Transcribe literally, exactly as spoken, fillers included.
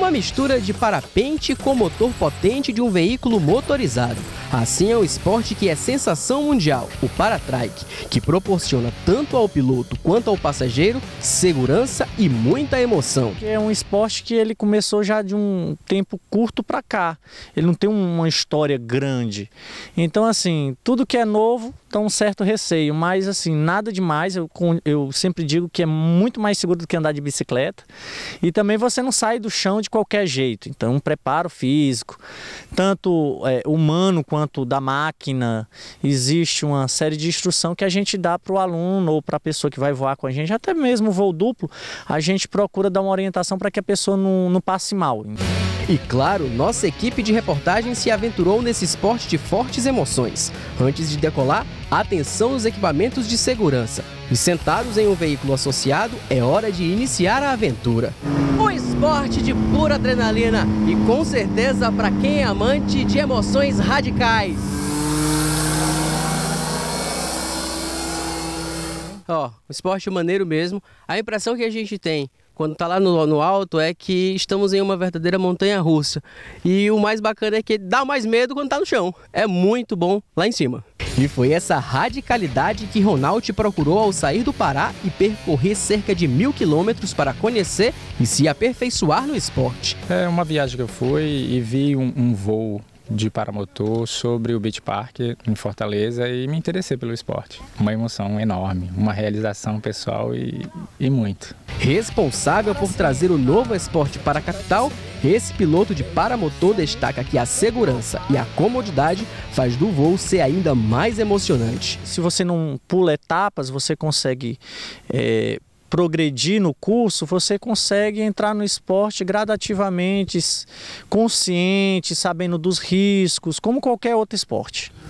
uma mistura de parapente com motor potente de um veículo motorizado. Assim é o esporte que é sensação mundial, o paratrike, que proporciona tanto ao piloto quanto ao passageiro segurança e muita emoção. É um esporte que ele começou já de um tempo curto para cá, ele não tem uma história grande. Então assim, tudo que é novo dá um certo receio, mas assim, nada demais. Eu, eu sempre digo que é muito mais seguro do que andar de bicicleta e também você não sai do chão de qualquer jeito. Então um preparo físico, tanto é, humano quanto da máquina, existe uma série de instrução que a gente dá para o aluno ou para a pessoa que vai voar com a gente, até mesmo voo duplo, a gente procura dar uma orientação para que a pessoa não, não passe mal. E claro, nossa equipe de reportagem se aventurou nesse esporte de fortes emoções. Antes de decolar, atenção nos equipamentos de segurança. E sentados em um veículo associado, é hora de iniciar a aventura. Um esporte de pura adrenalina e com certeza para quem é amante de emoções radicais. Ó, um esporte maneiro mesmo. A impressão que a gente tem quando tá lá no, no alto é que estamos em uma verdadeira montanha-russa. E o mais bacana é que dá mais medo quando tá no chão. É muito bom lá em cima. E foi essa radicalidade que Ronald procurou ao sair do Pará e percorrer cerca de mil quilômetros para conhecer e se aperfeiçoar no esporte. É uma viagem que eu fui e vi um, um voo de paramotor sobre o Beach Park em Fortaleza e me interessei pelo esporte. Uma emoção enorme, uma realização pessoal e, e muito. Responsável por trazer o novo esporte para a capital, esse piloto de paramotor destaca que a segurança e a comodidade faz do voo ser ainda mais emocionante. Se você não pula etapas, você consegue é, progredir no curso, você consegue entrar no esporte gradativamente, consciente, sabendo dos riscos, como qualquer outro esporte.